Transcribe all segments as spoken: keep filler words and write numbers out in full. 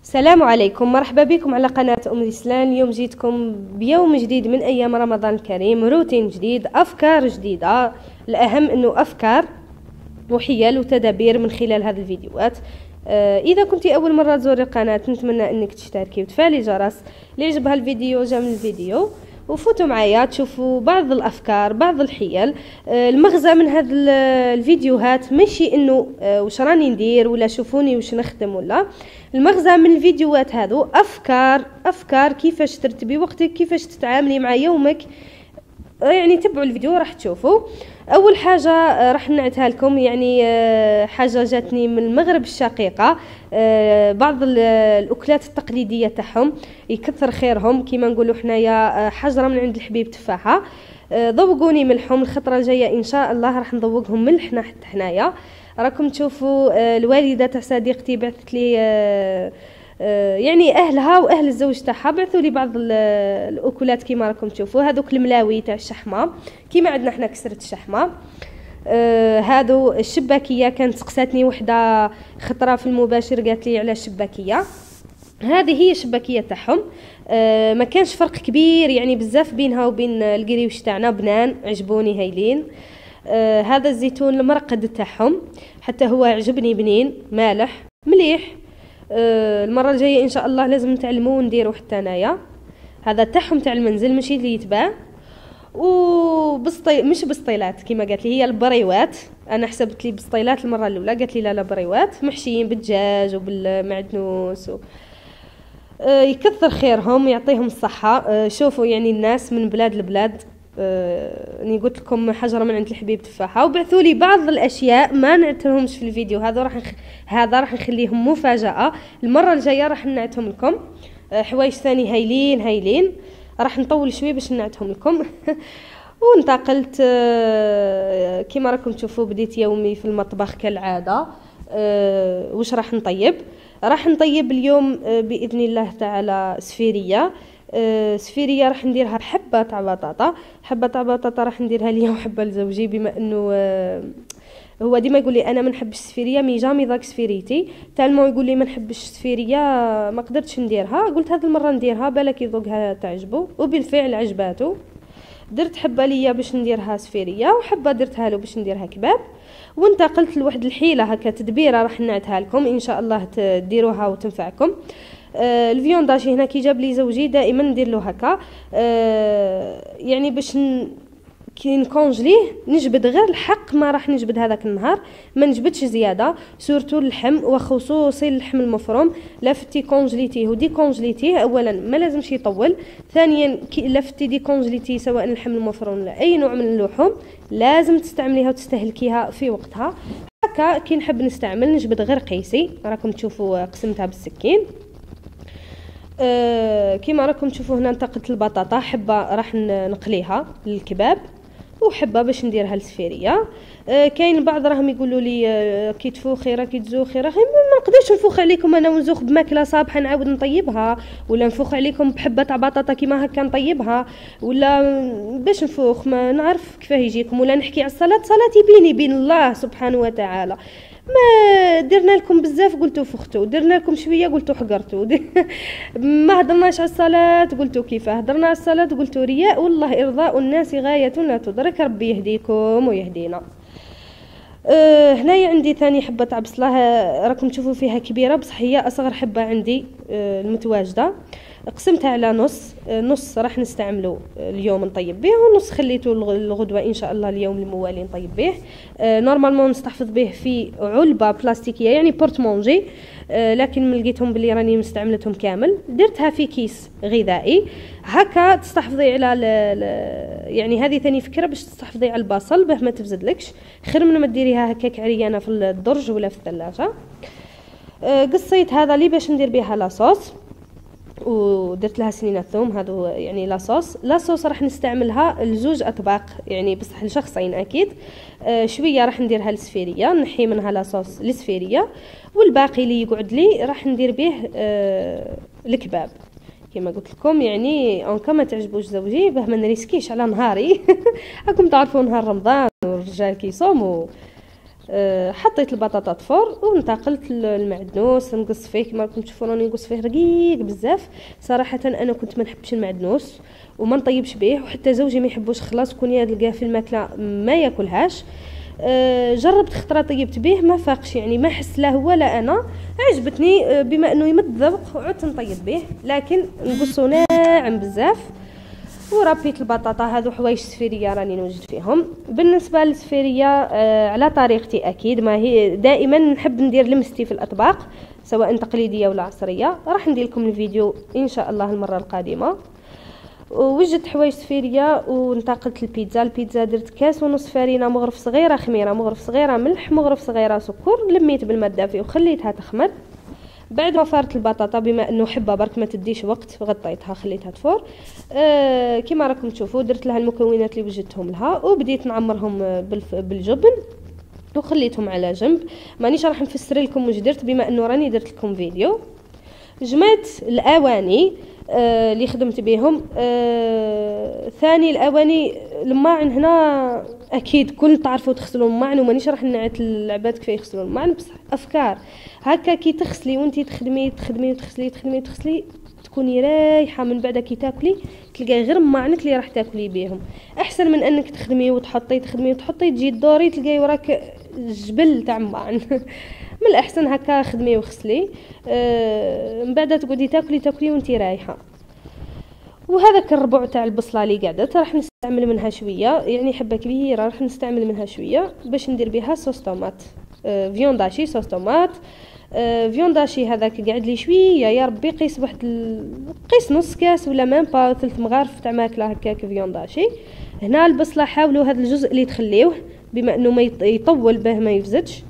السلام عليكم، مرحبا بكم على قناة أم رسلان. اليوم جيتكم بيوم جديد من أيام رمضان الكريم، روتين جديد، أفكار جديدة. الأهم أنه أفكار وحيل وتدابير من خلال هذه الفيديوهات. آه إذا كنت أول مرة تزوري القناة نتمنى أنك تشتركي وتفعلي الجرس اللي يعجبها الفيديو جا من الفيديو، وفوتوا معايا تشوفوا بعض الافكار بعض الحيل. آه المغزى من هذه الفيديوهات ماشي انه آه واش راني ندير ولا شوفوني واش نخدم، ولا المغزى من الفيديوهات هذو افكار افكار كيفاش ترتبي وقتك، كيفاش تتعاملي مع يومك. يعني تبعوا الفيديو راح تشوفوا. اول حاجه راح نعتها لكم، يعني حاجه جاتني من المغرب الشقيقه، بعض الاكلات التقليديه تاعهم يكثر خيرهم كيما نقولوا حنايا، حجره من عند الحبيب تفاحه. ذوقوني ملحهم، الخطره الجايه ان شاء الله راح نذوقهم ملحنا حتى حنايا. راكم تشوفوا الوالده تاع صديقتي بعثت لي يعني اهلها واهل الزوج تاعها بعثوا لي بعض الاكلات كيما راكم تشوفوا. هذوك الملاوي تاع الشحمه كيما عندنا حنا كسره الشحمه. آه هادو الشباكيه، كانت سقساتني وحده خطره في المباشر قالت لي على الشباكيه، هذه هي الشباكيه تاعهم. آه ما كانش فرق كبير يعني بزاف بينها وبين القريوش تاعنا، بنان عجبوني هايلين. آه هذا الزيتون المرقد تاعهم حتى هو عجبني، بنين مالح مليح. آه المره الجايه ان شاء الله لازم نتعلموا ونديروا حتى انايا. هذا تاعهم تاع المنزل ماشي اللي يتباع. وبسطي مش بسطيلات كيما قالت لي، هي البريوات. انا حسبت لي بسطيلات المره الاولى، قالت لي لا لا بريوات محشيين بالدجاج وبالمعدنوس و... آه يكثر خيرهم يعطيهم الصحه. آه شوفوا يعني الناس من بلاد البلاد، آه اني قلت لكم حجره من عند الحبيب تفاحه، وبعثوا لي بعض الاشياء ما نعتلهمش في الفيديو هذا. راح نخ... هذا راح نخليهم مفاجاه، المره الجايه راح نعتهم لكم. آه حوايج ثاني هايلين هايلين، راح نطول شويه باش نعتهم لكم. وانتقلت آه كما راكم تشوفوا، بديت يومي في المطبخ كالعاده. آه واش راح نطيب؟ راح نطيب اليوم آه باذن الله تعالى سفيريه. آه سفيريه راح نديرها بحبه تاع بطاطا، حبه تاع بطاطا راح نديرها ليا وحبه لزوجي، بما انه آه هو ديما يقول لي انا ما نحبش السفيريه، مي جامي ذاك سفيريتي تالمو يقول لي ما نحبش السفيريه، ما قدرتش نديرها. قلت هذه المره نديرها بالك يذوقها تعجبه، وبالفعل عجباته. درت حبه ليا باش نديرها سفيريه، وحبه درتها له باش نديرها كباب. وانتقلت لواحد الحيله هكا تدبيره راح نعتها لكم ان شاء الله تديروها وتنفعكم. آه الفيونداج هنا كي جاب لي زوجي دائما ندير له هكا، آه يعني باش ن... كي نكونجليه نجبد غير الحق ما راح نجبد هذاك النهار، ما نجبدش زياده، سورتو اللحم وخصوصي اللحم المفروم. لفتي كونجليتيه ودي كونجليتيه، اولا ما لازمش يطول، ثانيا كي لفتي دي كونجليتيه سواء اللحم المفروم ولا اي نوع من اللحوم لازم تستعمليها وتستهلكيها في وقتها. هكا كي نحب نستعمل نجبد غير قيسي، راكم تشوفوا قسمتها بالسكين. أه كيما راكم تشوفوا هنا انتقلت البطاطا، حبه راح نقليها للكباب وحبه باش نديرها للسفيريه. أه كاين البعض راهم يقولوا لي أه كي تفوخي راكي تزوخي، راهي ما نقدرش نفوخ عليكم انا ونزوخ بماكله صابحه نعاود نطيبها، ولا نفوخ عليكم بحبه تاع بطاطا كيما هكا نطيبها، ولا باش نفوخ ما نعرف كيفاه يجيكم، ولا نحكي على الصلاه. صلاتي بيني بين الله سبحانه وتعالى، ما درنا لكم بزاف قلتوا فختوا، درنا لكم شويه قلتوا حقرتوا. ما هضرناش على الصلاه قلتوا كيفاه، هضرنا على الصلاه قلتوا رياء. والله ارضاء الناس غايه لا تدرك، ربي يهديكم ويهدينا. أه هنايا عندي ثاني حبه تاع بصله، راكم تشوفوا فيها كبيره بصح هي اصغر حبه عندي أه المتواجده. قسمتها على نص، نص راح نستعمله اليوم نطيب به، ونص خليته الغدوه ان شاء الله اليوم الموالي نطيب به. آه نورمالمون نستحفظ به في علبه بلاستيكيه يعني بورت مونجي، آه لكن من لقيتهم بلي راني مستعملتهم كامل درتها في كيس غذائي هكا تستحفظي على ل ل يعني هذه ثاني فكره باش تستحفظي على البصل به ما تفزدلكش، خير من ما ديريها هكاك عريانه في الدرج ولا في الثلاجه. آه قصيت هذا لي باش ندير بها لاصوص، ودرت لها سنين الثوم. هذا يعني لاصوص لاصوص راح نستعملها لزوج اطباق يعني بصح لشخصين اكيد. آه شويه راح نديرها للسفيريه، نحي منها لاصوص للسفيريه، والباقي اللي يقعد لي راح ندير به آه الكباب كما قلت لكم. يعني اونكا ما تعجبوش زوجي باه ما نريسكيش على نهاري. راكم تعرفوا نهار رمضان والرجال كيصوموا، أه حطيت البطاطا تفور وانتقلت للمعدنوس نقص فيه كما راكم تشوفوا راني نقص فيه رقيق بزاف. صراحه انا كنت ما نحبش المعدنوس وما نطيبش به، وحتى زوجي ما يحبوش، خلاص كون تلقاه في الماكله ما ياكلهاش. أه جربت خطره طيبت به ما فاقش، يعني ما حس لا هو لا انا، عجبتني. أه بما انه يمد الذوق عدت نطيب به، لكن نقصو ناعم بزاف. وربيت البطاطا، هذو حوايج سفيريه راني نوجد فيهم. بالنسبه للسفيريه آه على طريقتي اكيد، ما هي دائما نحب ندير لمستي في الاطباق سواء تقليديه ولا عصريه. راح ندير لكم الفيديو ان شاء الله المره القادمه. ووجدت حوايج سفيريه وانتقلت البيتزا. البيتزا درت كاس ونص فرينه، مغرف صغيره خميره، مغرف صغيره ملح، مغرف صغيره سكر، لميت بالماء الدافي وخليتها تخمر. بعد ما فارت البطاطا بما انه حبه برك ما تديش وقت غطيتها خليتها تفور. آه كما راكم تشوفوا درت لها المكونات اللي وجدتهم لها وبديت نعمرهم بالجبن وخليتهم على جنب. مانيش راح نفسر لكم واش درت بما انه راني درت لكم فيديو. جمعت الاواني آه اللي خدمت بهم. آه ثاني الاواني الماعن هنا اكيد كل تعرفوا تغسلوا الماعن، ومانيش راح نعت العباد كيف يغسلوا الماعن، بصح افكار هكا كي تغسلي وانتي تخدمي تخدمي وتغسلي تخدمي وتغسلي تكوني رايحه من بعد كي تاكلي تلقاي غير ماعنك اللي راح تاكلي بهم، احسن من انك تخدمي وتحطي تخدمي وتحطي تجي الدوري تلقاي وراك جبل تاع ماعن. من الاحسن هكا خدمي وغسلي. آه من بعد تقعدي تاكلي تاكلي وانتي رايحه. وهذاك الربع تاع البصله اللي قعدت راح نستعمل منها شويه، يعني حبه كبيره راح نستعمل منها شويه باش ندير بها صوص طوماط. آه فيونداشي صوص طوماط. آه فيونداشي هذاك قاعد لي شويه يا ربي، قيس واحد ال... قيس نص كاس ولا مام با ثلث مغارف تاع ماكله هكاك فيونداشي. هنا البصله حاولوا هذا الجزء اللي تخليوه بما انه ما يطول به ما يفزدش.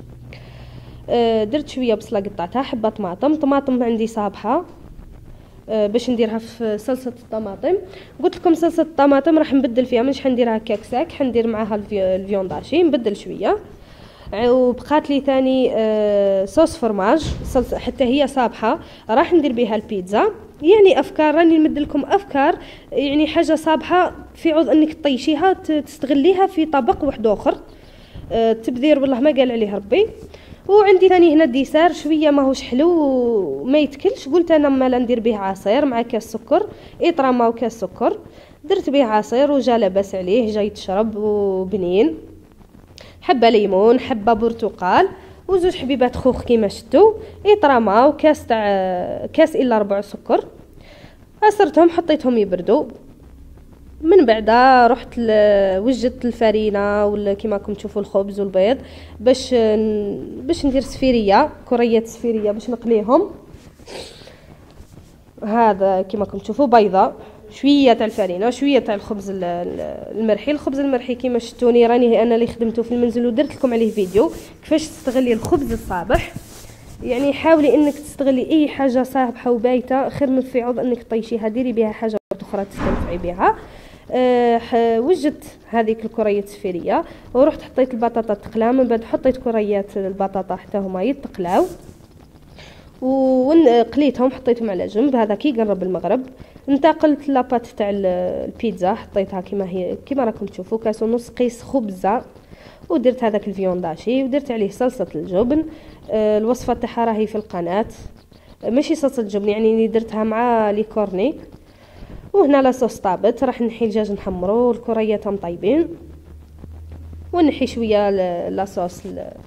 آه درت شويه بصله قطعتها، حبه طماطم، طماطم عندي صابحه باش نديرها في صلصه الطماطم. قلت لكم صلصه الطماطم راح نبدل فيها، مش حنديرها هكاك ساك، حندير معاها الفيونداشي نبدل شويه. وبقات لي ثاني صوص فرماج صلصه حتى هي صابحه راح ندير بها البيتزا. يعني افكار راني نمد لكم افكار، يعني حاجه صابحه في عوض انك تطيشيها تستغليها في طبق واحد اخر. تبذير والله ما قال عليه ربي. وعندي ثاني هنا ديسار شويه ماهوش حلو وما يتكلش، قلت انا مالا ندير به عصير مع كاس سكر، اطرمه وكاس سكر. درت به عصير وجا لاباس عليه جاي تشرب وبنين. حبه ليمون حبه برتقال وزوج حبيبات خوخ كيما شفتوا، اطرمه وكاس تاع كاس الا ربع سكر. عصرتهم حطيتهم يبردوا. من بعد رحت وجدت الفرينه ولا كيما راكم تشوفوا الخبز والبيض باش باش ندير سفيريه كريات سفيريه باش نقليهم. هذا كيما راكم تشوفوا بيضه شويه تاع الفرينه شويه تاع الخبز المرحي. الخبز المرحي كيما شفتوني راني انا اللي خدمته في المنزل ودرت لكم عليه فيديو كيفاش تستغلي الخبز الصابح. يعني حاولي انك تستغلي اي حاجه صابحه وبايته خير من في عوض انك طيشيها، ديري بها حاجه اخرى تستنفعي بها. أه وجدت هذيك الكريات السفيريه ورحت حطيت البطاطا تقلا، من بعد حطيت كريات البطاطا حتى هما يتقلاو وقليتهم حطيتهم على جنب. هذا كي قرب المغرب انتقلت لاباط تاع البيتزا حطيتها كما هي كما راكم تشوفوا كاس ونص قيس خبزه، ودرت هذاك الفيونداشي ودرت عليه صلصه الجبن. أه الوصفه تاعها راهي في القناه، ماشي صلصه الجبن يعني درتها مع لي كورني. وهنا لاصوص طابت راح نحي الدجاج نحمرو الكريات طيبين ونحي شويه لاصوص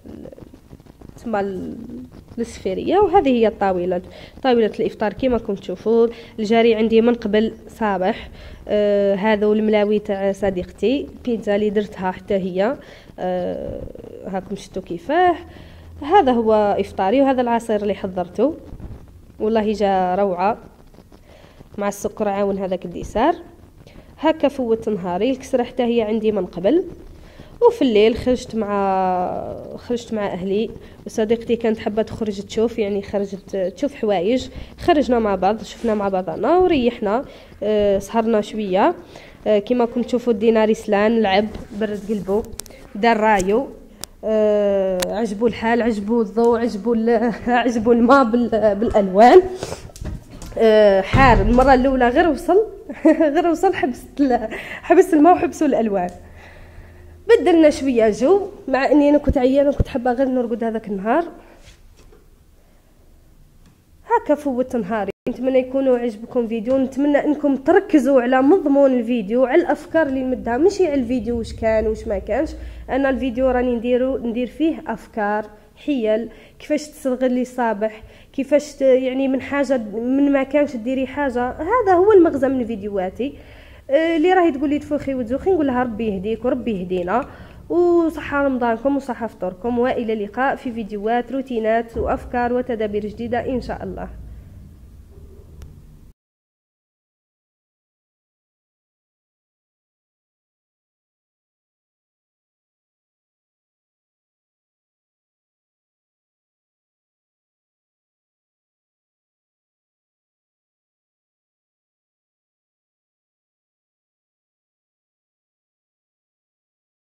تما السفيريه. وهذه هي الطاوله طاوله الافطار كما راكم تشوفوا. الجاري عندي من قبل صابح. آه هذا الملاوي تاع صديقتي بيتزا اللي درتها حتى هي. آه هاكم شفتوا كيفاه. هذا هو افطاري وهذا العصير اللي حضرته والله جا روعه مع السكر عاون هذاك الديسار. هكا فوت نهاري. الكسره حتى هي عندي من قبل. وفي الليل خرجت مع خرجت مع اهلي وصديقتي كانت حابه تخرج تشوف يعني خرجت تشوف حوايج. خرجنا مع بعض شفنا مع بعضنا وريحنا. أه سهرنا شويه. أه كما راكم تشوفوا دينا رسلان لعب برد قلبه دار رايو. أه عجبوا الحال عجبوا الضوء عجبوا عجبوا الماء بالالوان. أه حار المره الاولى غير وصل غير وصل حبست حبست الماء وحبسوا الالوان. بدلنا شويه جو، مع اني انا كنت عيانه وكنت حابه غير نرقد هذاك النهار. هكا فوت نهاري. نتمنى يكونوا عجبكم فيديو، نتمنى انكم تركزوا على مضمون الفيديو، على الافكار اللي نمدها، ماشي على الفيديو واش كان واش ما كانش. انا الفيديو راني نديرو ندير فيه افكار، حيل، كيفاش تستغلي صابح، كيفاش يعني من حاجه من ما كانش ديري حاجه. هذا هو المغزى من فيديوهاتي. اللي راهي تقول لي تفوخي وتزوخي نقول لها ربي يهديك وربي يهدينا، وصحة رمضانكم وصحة فطوركم، والى اللقاء في فيديوهات روتينات وافكار وتدابير جديده ان شاء الله.